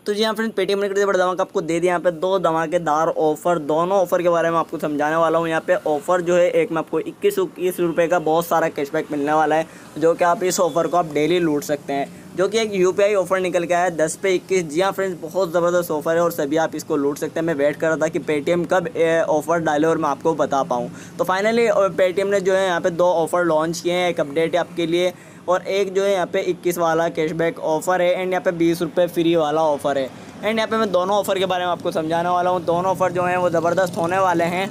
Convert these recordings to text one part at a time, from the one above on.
तो जी हाँ friends, Paytm ने बड़ा धमाका आपको दे दिया यहाँ पे 2 धमाकेदार ऑफर। दोनों ऑफर के बारे में आपको समझाने वाला हूँ। यहाँ पे ऑफर जो है, एक में आपको 21 रुपये का बहुत सारा कैशबैक मिलने वाला है, जो कि आप इस ऑफर को आप डेली लूट सकते हैं, जो कि एक यूपीआई ऑफर निकल के आया है 10 पे 21। जी हाँ फ्रेंड्स, बहुत ज़बरदस्त ऑफर है और सभी आप इसको लूट सकते हैं। मैं वेट कर रहा था कि पेटीएम कब ऑफर डाले और मैं आपको बता पाऊँ। तो फाइनली पेटीएम ने जो है यहाँ पे 2 ऑफर लॉन्च किए हैं। एक अपडेट है आपके लिए, और एक जो है यहाँ पे 21 वाला कैशबैक ऑफर है, एंड यहाँ पे 20 रुपये फ्री वाला ऑफर है। एंड यहाँ पे मैं दोनों ऑफ़र के बारे में आपको समझाने वाला हूँ। दोनों ऑफ़र जो हैं वो ज़बरदस्त होने वाले हैं।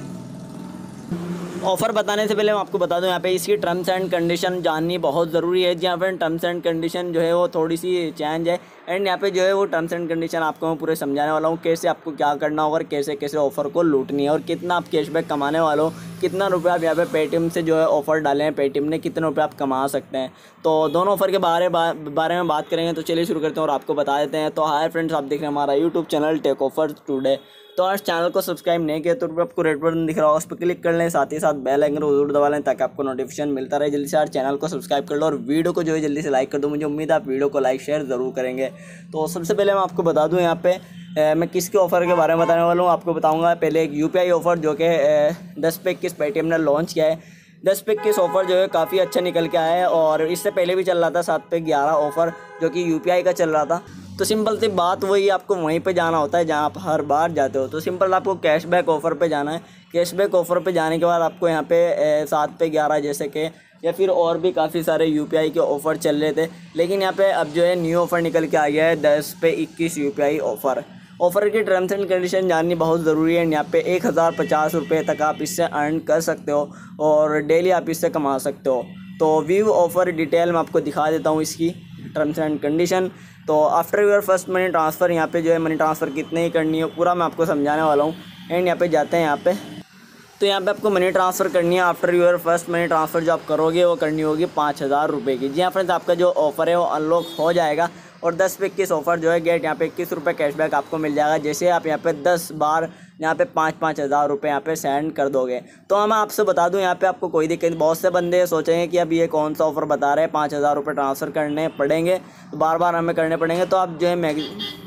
ऑफ़र बताने से पहले मैं आपको बता दूं, यहाँ पे इसकी टर्म्स एंड कंडीशन जाननी बहुत ज़रूरी है। जहाँ पर टर्म्स एंड कंडीशन जो है वो थोड़ी सी चेंज है, एंड यहाँ पे जो है वो टर्म्स एंड कंडीशन आपको मैं पूरे समझाने वाला हूँ, कैसे आपको क्या करना होगा और कैसे कैसे ऑफ़र को लूटनी है, और कितना आप कैशबैक कमाने वाले हो, कितना रुपये आप यहाँ पे पेटीएम से जो है ऑफ़र डाले हैं, पेटीएम ने कितने रुपये आप कमा सकते हैं। तो दोनों ऑफ़र के बारे में बात करेंगे। तो चलिए शुरू करते हैं और आपको बता देते हैं। तो हाय फ्रेंड्स, आप देख रहे हैं हमारा YouTube channel tech offer today. तो आज चैनल को सब्सक्राइब नहीं किया तो आपको रेड बटन दिख रहा होगा, उस पर क्लिक कर लें, साथ ही साथ बेल आइकन को जरूर दबा लें ताकि आपको नोटिफिकेशन मिलता रहे। जल्दी से यार चैनल को सब्सक्राइब कर लो और वीडियो को जो है जल्दी से लाइक कर दो। मुझे उम्मीद है आप वीडियो को लाइक शेयर ज़रूर करेंगे। तो सबसे पहले मैं आपको बता दूं, यहाँ पे मैं किसके ऑफ़र के बारे में बताने वाला हूँ आपको बताऊँगा। पहले एक यूपीआई ऑफ़र जो कि 10 पे 21 पेटीएम ने लॉन्च किया है। 10 पे 21 ऑफ़र जो है काफ़ी अच्छा निकल के आया है, और इससे पहले भी चल रहा था 7 पे 11 ऑफ़र, जो कि यूपीआई का चल रहा था। तो सिंपल सी बात वही, आपको वहीं पे जाना होता है जहाँ आप हर बार जाते हो। तो सिंपल आपको कैशबैक ऑफ़र पे जाना है। कैशबैक ऑफ़र पे जाने के बाद आपको यहाँ पे 7 पे 11 जैसे कि, या फिर और भी काफ़ी सारे यूपीआई के ऑफ़र चल रहे थे, लेकिन यहाँ पे अब जो है न्यू ऑफ़र निकल के आ गया है 10 पे 21 यूपीआई ऑफ़र। ऑफ़र की टर्म्स एंड कंडीशन जाननी बहुत ज़रूरी है। यहाँ पे 1050 रुपये तक आप इससे अर्न कर सकते हो और डेली आप इससे कमा सकते हो। तो व्यू ऑफ़र डिटेल में आपको दिखा देता हूँ इसकी टर्म्स एंड कंडीशन। तो after your first money transfer, यहाँ पे जो है मनी ट्रांसफ़र कितने ही करनी है पूरा मैं आपको समझाने वाला हूँ। एंड यहाँ पे जाते हैं यहाँ पे, तो यहाँ पे आपको मनी ट्रांसफ़र करनी है। After your first money transfer जो आप करोगे वो करनी होगी 5000 रुपये की। जी हाँ फ्रेंड्स, आपका जो ऑफ़र है वो अनलॉक हो जाएगा, और 10 पे 21 ऑफ़र जो है गेट, यहाँ पे 21 रुपये कैशबैक आपको मिल जाएगा जैसे आप यहाँ पे 10 बार यहाँ पे 5-5 हज़ार रुपये यहाँ पे सेंड कर दोगे। तो मैं आपसे बता दूं, यहाँ पे आपको कोई दिक्कत नहीं। बहुत से बंदे सोचेंगे कि अब ये कौन सा ऑफ़र बता रहे हैं, 5000 रुपये ट्रांसफ़र करने पड़ेंगे, तो बार बार हमें करने पड़ेंगे। तो आप जो है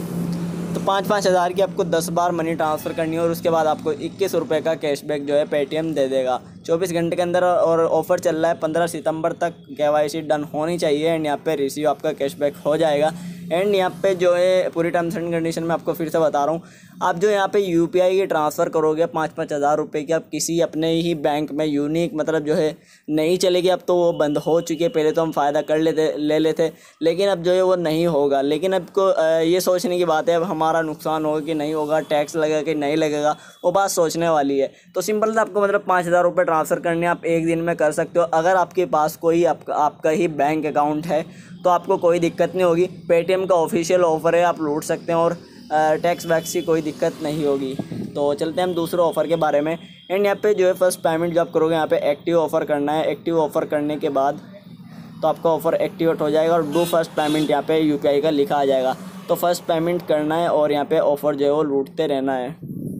तो 5-5 हज़ार की आपको 10 बार मनी ट्रांसफ़र करनी है, और उसके बाद आपको 21 रुपये का कैशबैक जो है पेटीएम दे देगा 24 घंटे के अंदर। और ऑफ़र चल रहा है 15 सितंबर तक केवाईसी डन होनी चाहिए, एंड यहाँ पे रिसीव आपका कैशबैक हो जाएगा। एंड यहाँ पे जो है पूरी टर्म्स एंड कंडीशन में आपको फिर से बता रहा हूँ, आप जो यहाँ पे यूपीआई की ट्रांसफ़र करोगे 5-5 हज़ार रुपये की, आप किसी अपने ही बैंक में यूनिक मतलब जो है नहीं चलेगी। अब तो वो बंद हो चुकी है, पहले तो हम फ़ायदा ले लेते, लेकिन अब जो है वो नहीं होगा। लेकिन अब को ये सोचने की बात है अब हमारा नुकसान होगा कि नहीं होगा, टैक्स लगेगा कि नहीं लगेगा, वो बात सोचने वाली है। तो सिंपल से आपको मतलब 5000 रुपये ट्रांसफ़र करने आप एक दिन में कर सकते हो। अगर आपके पास कोई आपका ही बैंक अकाउंट है तो आपको कोई दिक्कत नहीं होगी। पेटीएम का ऑफिशियल ऑफ़र है, आप लूट सकते हैं, और टैक्स वैक्स की कोई दिक्कत नहीं होगी। तो चलते हैं हम दूसरे ऑफ़र के बारे में। एंड यहाँ पे जो है फर्स्ट पेमेंट जो आप करोगे, यहाँ पे एक्टिव ऑफ़र करना है। एक्टिव ऑफ़र करने के बाद तो आपका ऑफ़र एक्टिवेट हो जाएगा, और डू फर्स्ट पेमेंट यहाँ पे यूपीआई का लिखा आ जाएगा। तो फर्स्ट पेमेंट करना है और यहाँ पे ऑफ़र जो है वो लूटते रहना है।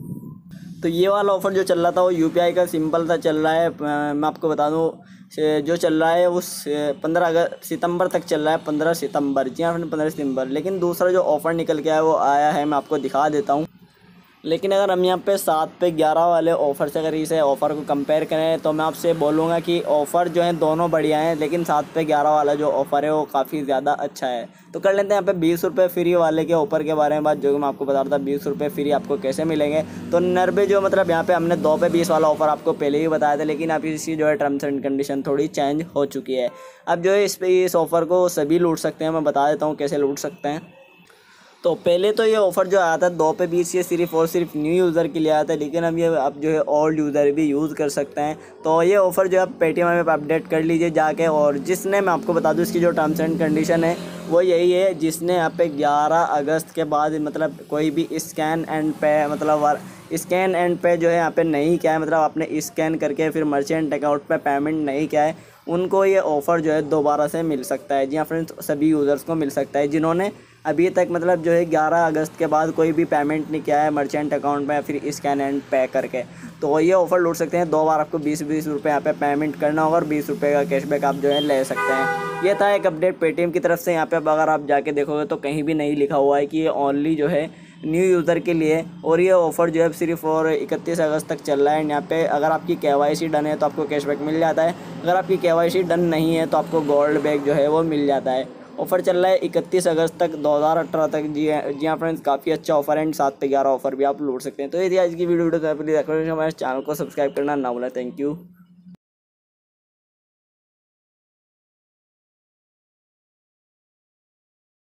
तो ये वाला ऑफ़र जो चल रहा था वो यूपीआई का सिंपल सा चल रहा है। मैं आपको बता दूँ, जो चल रहा है वो 15 सितंबर तक चल रहा है। 15 सितंबर, जी हाँ 15 सितंबर। लेकिन दूसरा जो ऑफ़र निकल के आया वो आया है, मैं आपको दिखा देता हूँ। लेकिन अगर हम यहाँ पे 7 पे 11 वाले ऑफ़र से अगर इसे ऑफ़र को कंपेयर करें तो मैं आपसे बोलूँगा कि ऑफ़र जो हैं दोनों बढ़िया हैं, लेकिन 7 पे 11 वाला जो ऑफ़र है वो काफ़ी ज़्यादा अच्छा है। तो कर लेते हैं यहाँ पे 20 रुपये फ्री वाले के ऑफ़र के बारे में बात, जो कि मैं आपको बता रहा था 20 रुपये फ्री आपको कैसे मिलेंगे। तो 90 जो मतलब यहाँ पे हमने 2 पे 20 वाला ऑफ़र आपको पहले ही बताया था, लेकिन अब इसकी जो है टर्म्स एंड कंडीशन थोड़ी चेंज हो चुकी है। अब जो है इस ऑफ़र को सभी लूट सकते हैं। मैं बता देता हूँ कैसे लूट सकते हैं। तो पहले तो ये ऑफ़र जो आया था 2 पे 20 ये सिर्फ़ और सिर्फ न्यू यूज़र के लिए आया था, लेकिन अब ये आप जो है ओल्ड यूज़र भी यूज़ कर सकते हैं। तो ये ऑफ़र जो है पेटीएम में अपडेट कर लीजिए जाके, और जिसने, मैं आपको बता दूँ इसकी जो टर्म्स एंड कंडीशन है वो यही है, जिसने यहाँ पे 11 अगस्त के बाद मतलब कोई भी स्कैन एंड पे मतलब स्कैन एंड पे जो है यहाँ पे नहीं किया है, मतलब आपने स्कैन करके फिर मर्चेंट अकाउंट पे पेमेंट नहीं किया है, उनको ये ऑफ़र जो है दोबारा से मिल सकता है। जी हाँ फ्रेंड्स, सभी यूज़र्स को मिल सकता है जिन्होंने अभी तक मतलब जो है 11 अगस्त के बाद कोई भी पेमेंट नहीं किया है मर्चेंट अकाउंट में या फिर स्कैन एंड पे करके, तो ये ऑफ़र लूट सकते हैं। 2 बार आपको 20-20 रुपये यहाँ पे पेमेंट करना होगा और 20 रुपये का कैशबैक आप जो है ले सकते हैं। ये था एक अपडेट पेटीएम की तरफ से। यहाँ पे अब अगर आप जाके देखोगे तो कहीं भी नहीं लिखा हुआ है कि ये ओनली जो है न्यू यूज़र के लिए, और ये ऑफ़र जो है सिर्फ और 31 अगस्त तक चल रहा है। यहाँ पे अगर आपकी KYC डन है तो आपको कैशबैक मिल जाता है, अगर आपकी KYC डन नहीं है तो आपको गोल्ड बैग जो है वो मिल जाता है। ऑफ़र चल रहा है 31 अगस्त तक 2018 तक। जी हाँ फ्रेंड्स, काफ़ी अच्छा ऑफर है एंड 7 पे 11 ऑफर भी आप लूट सकते हैं। तो ये थी आज की वीडियो। तो हमारे चैनल को सब्सक्राइब करना ना भूलें। Thank you.